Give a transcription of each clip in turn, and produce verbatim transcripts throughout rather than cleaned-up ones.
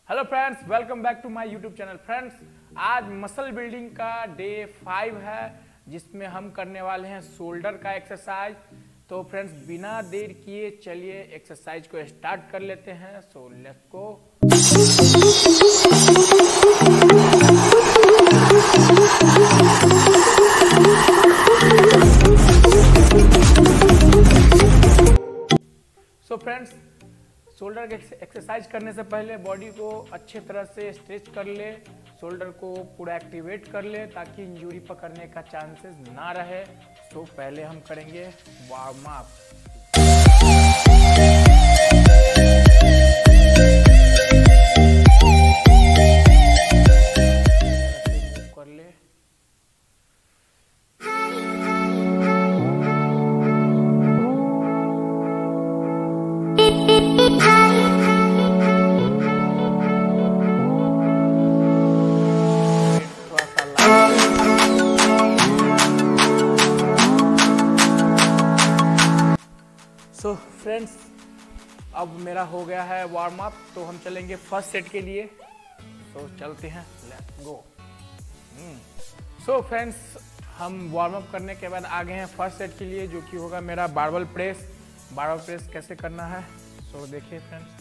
Hello friends, welcome back to my YouTube channel. Friends, आज muscle building का day five है जिसमें हम करने वाले हैं शोल्डर का एक्सरसाइज। तो फ्रेंड्स, बिना देर किए चलिए एक्सरसाइज को स्टार्ट कर लेते हैं। So let's go. So friends, shoulder के एक्सरसाइज करने से पहले बॉडी को अच्छे तरह से स्ट्रेच कर ले, शोल्डर को पूरा एक्टिवेट कर ले ताकि इंजरी पकड़ने का चांसेस ना रहे। तो पहले हम करेंगे वार्म अप। कर ले। सो फ्रेंड्स, अब मेरा हो गया है वार्म अप, तो हम चलेंगे फर्स्ट सेट के लिए। सो so, चलते हैं, लेट्स गो। सो फ्रेंड्स, हम वार्म अप करने के बाद आ गए हैं फर्स्ट सेट के लिए, जो कि होगा मेरा बारबल प्रेस। बारबल प्रेस कैसे करना है, सो so, देखिए friends,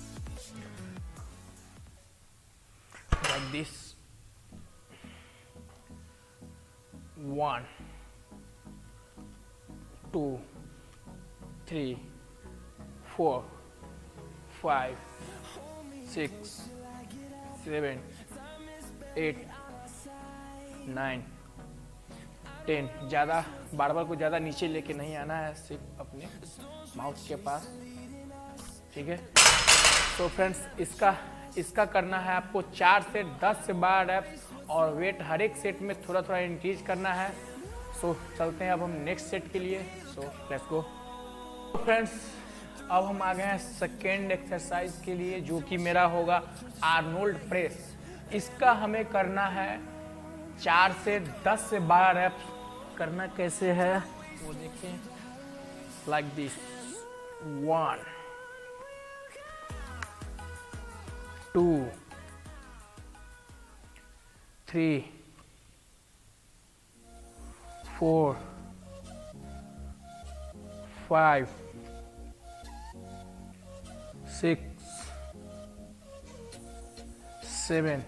like this. One, two, three, four, five, six, seven, eight, nine, ten। ज़्यादा बारबल को ज़्यादा नीचे लेके नहीं आना है, सिर्फ अपने माउथ के पास, ठीक है। तो फ्रेंड्स, इसका इसका करना है आपको चार से दस से बारह रेप्स, और वेट हर एक सेट में थोड़ा थोड़ा इंक्रीज करना है। सो so, चलते हैं अब हम नेक्स्ट सेट के लिए। So let's go. फ्रेंड्स, अब हम आ गए हैं सेकेंड एक्सरसाइज के लिए, जो कि मेरा होगा आर्नोल्ड प्रेस। इसका हमें करना है चार से दस से बारह रेप्स। करना कैसे है वो देखिए, like this. One, two, three, four, five, six, seven,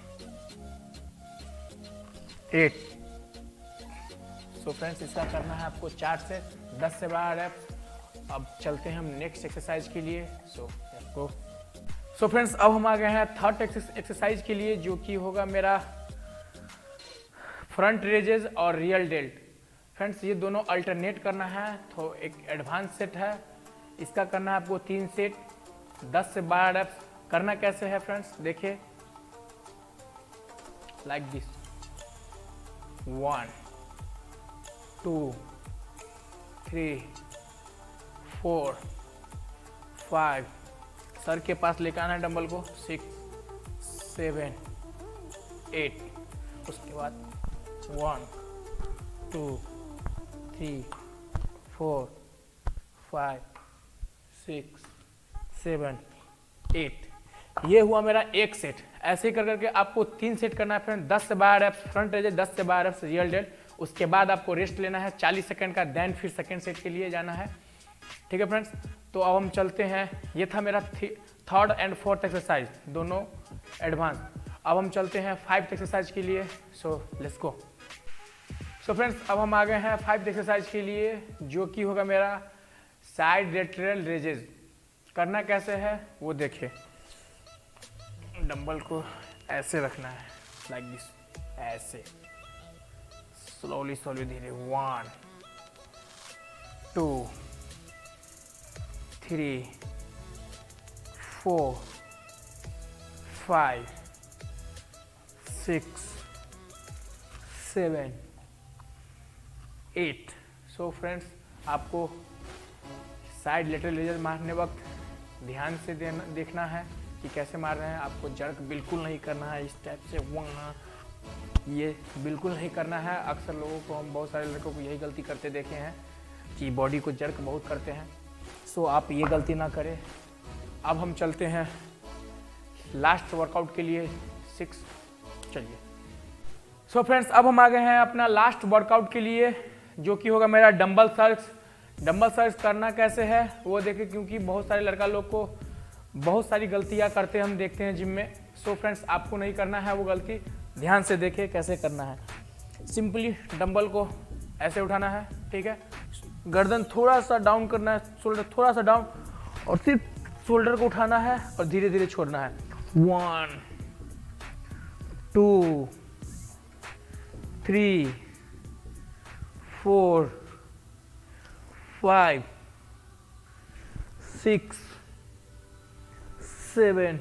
eight. So friends, इसका करना है आपको चार से दस से बारह रेप्स। अब चलते हैं हम नेक्स्ट एक्सरसाइज के लिए। So let's go. So friends, अब हम आ गए हैं थर्ड एक्सरसाइज के लिए, जो कि होगा मेरा फ्रंट रेजेस और रियल डेल्ट। फ्रेंड्स, ये दोनों अल्टरनेट करना है, तो एक एडवांस सेट है। इसका करना है आपको तीन सेट, दस से बारह रेप्स। करना कैसे है फ्रेंड्स, देखिए, like this. One, two, three, four, five. सर के पास लेकर आना है डंबल को। Six, seven, eight. उसके बाद one, two, three, four, five, six, seven, eight. ये हुआ मेरा एक सेट। ऐसे ही कर करके आपको तीन सेट करना है फ्रेंड। दस से बारह रेप्स फ्रंट रेज, दस से बारह रेप्स रियल डेल्ट। उसके बाद आपको रेस्ट लेना है चालीस सेकंड का, देन फिर सेकंड सेट के लिए जाना है, ठीक है फ्रेंड्स। तो अब हम चलते हैं। ये था मेरा थर्ड एंड फोर्थ एक्सरसाइज, दोनों एडवांस। अब हम चलते हैं फाइव एक्सरसाइज के लिए। So let's go. So friends, अब हम आ गए हैं फाइव एक्सरसाइज के लिए, जो कि होगा मेरा साइड लेटरल रेजेस। करना कैसे है वो देखिए। डंबल को ऐसे रखना है, लाइक दिस, ऐसे स्लोली स्लोली धीरे। One, two, three, four, five, six, seven, eight. So friends, आपको साइड लेटरल रेजेस मारने वक्त ध्यान से देना देखना है कि कैसे मार रहे हैं। आपको जर्क बिल्कुल नहीं करना है इस टाइप से, वहाँ ये बिल्कुल नहीं करना है। अक्सर लोगों को, हम बहुत सारे लड़कों को यही गलती करते देखे हैं कि बॉडी को जर्क बहुत करते हैं। सो आप ये गलती ना करें। अब हम चलते हैं लास्ट वर्कआउट के लिए सिक्स। चलिए सो फ्रेंड्स, अब हम आ गए हैं अपना लास्ट वर्कआउट के लिए, जो कि होगा मेरा डंबल सर्क्स। डंबल सर्क्स करना कैसे है वो देखें, क्योंकि बहुत सारे लड़का लोग को बहुत सारी गलतियां करते हम देखते हैं जिम में। सो फ्रेंड्स, आपको नहीं करना है वो गलती, ध्यान से देखें कैसे करना है। सिंपली डंबल को ऐसे उठाना है, ठीक है, गर्दन थोड़ा सा डाउन करना है, शोल्डर थोड़ा सा डाउन, और सिर्फ शोल्डर को उठाना है और धीरे धीरे छोड़ना है। One, two, three, four, five, six, seven,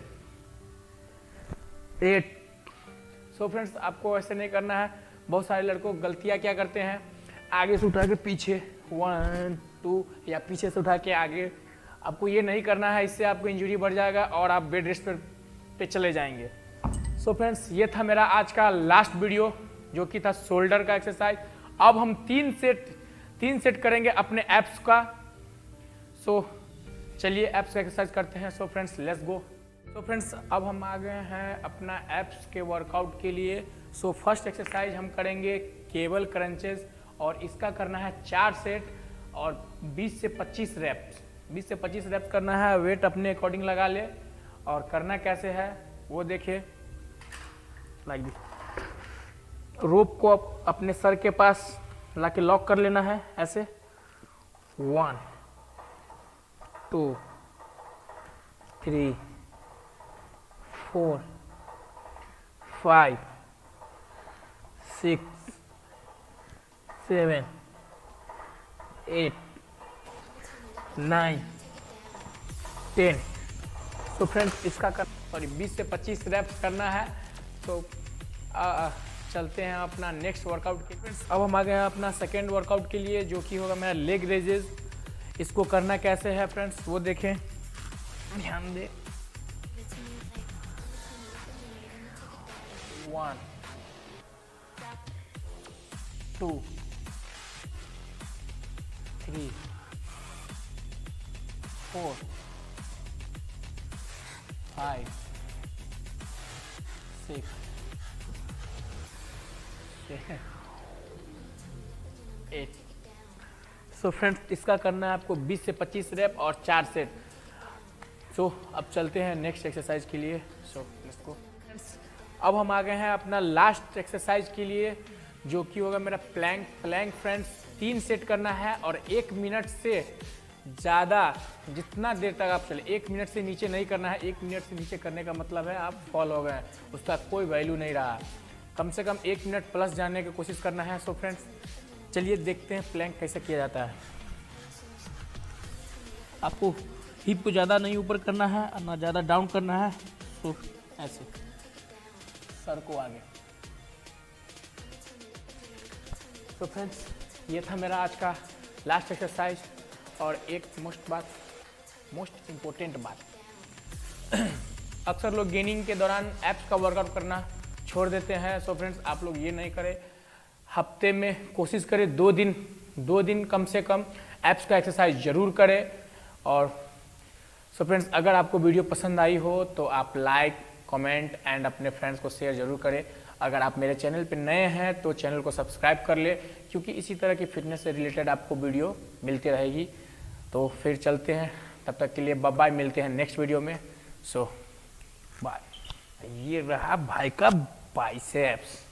eight. So friends, आपको ऐसे नहीं करना है। बहुत सारे लड़कों गलतियां क्या करते हैं, आगे से उठा के पीछे, वन टू, या पीछे से उठा के आगे। आपको ये नहीं करना है, इससे आपको इंजरी बढ़ जाएगा और आप बेड रेस्ट पर पे चले जाएंगे। सो so फ्रेंड्स, ये था मेरा आज का लास्ट वीडियो, जो कि था शोल्डर का एक्सरसाइज। अब हम तीन सेट तीन सेट करेंगे अपने एप्स का। सो so, चलिए एप्स का एक्सरसाइज करते हैं। So friends, let's go. So friends, अब हम आ गए हैं अपना एप्स के वर्कआउट के लिए। सो फर्स्ट एक्सरसाइज हम करेंगे केबल क्रंचेस, और इसका करना है चार सेट और बीस से पच्चीस रैप्स। बीस से पच्चीस रैप्स करना है। वेट अपने अकॉर्डिंग लगा ले, और करना कैसे है वो देखिए। लाइक दिस, रोप को अपने सर के पास लाके लॉक कर लेना है ऐसे। One, two, three, four, five, six, seven, eight, nine, ten. तो फ्रेंड्स, इसका कर सॉरी बीस से पच्चीस रैप्स करना है। तो आ, आ, चलते हैं अपना नेक्स्ट वर्कआउट के। फ्रेंड्स, अब हम आ गए हैं अपना सेकेंड वर्कआउट के लिए, जो कि होगा मेरा लेग रेजेस। इसको करना कैसे है फ्रेंड्स वो देखें, ध्यान दें। One, two, three, four, five, six, seven, eight. So friends, इसका करना है आपको बीस से पच्चीस रैप और चार सेट। सो so, अब चलते हैं नेक्स्ट एक्सरसाइज के लिए। So let's go. अब हम आ गए हैं अपना लास्ट एक्सरसाइज के लिए, जो कि होगा मेरा प्लैंक। प्लैंक फ्रेंड्स, तीन सेट करना है और एक मिनट से ज़्यादा, जितना देर तक आप चले, एक मिनट से नीचे नहीं करना है। एक मिनट से नीचे करने का मतलब है आप फॉल हो गए, उसका कोई वैल्यू नहीं रहा। कम से कम एक मिनट प्लस जाने की कोशिश करना है। सो फ्रेंड्स, चलिए देखते हैं प्लैंक कैसे किया जाता है। आपको हिप को ज़्यादा नहीं ऊपर करना है और ना ज़्यादा डाउन करना है। तो ऐसे सर को आगे। तो फ्रेंड्स, ये था मेरा आज का लास्ट एक्सरसाइज। और एक मोस्ट बात मोस्ट इम्पोर्टेंट बात अक्सर लोग गेनिंग के दौरान एप्स का वर्कआउट करना छोड़ देते हैं। सो फ्रेंड्स, आप लोग ये नहीं करें। हफ्ते में कोशिश करें दो दिन दो दिन कम से कम एप्स का एक्सरसाइज जरूर करें। और सो फ्रेंड्स, अगर आपको वीडियो पसंद आई हो तो आप लाइक, कमेंट एंड अपने फ्रेंड्स को शेयर जरूर करें। अगर आप मेरे चैनल पे नए हैं तो चैनल को सब्सक्राइब कर ले, क्योंकि इसी तरह की फिटनेस से रिलेटेड आपको वीडियो मिलती रहेगी। तो फिर चलते हैं, तब तक के लिए बाय बाय, मिलते हैं नेक्स्ट वीडियो में। So bye. ये रहा भाई का बाइसेप्स।